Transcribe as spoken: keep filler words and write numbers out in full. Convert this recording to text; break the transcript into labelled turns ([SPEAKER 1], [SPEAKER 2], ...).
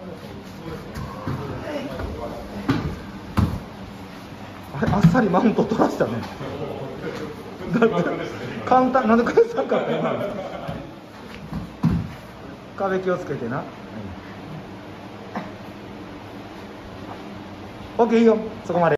[SPEAKER 1] あれ、あっさりマウント取らせたね。だってカウンターなんで返さんかった今。壁気をつけてな。オッケーいいよ、そこまで。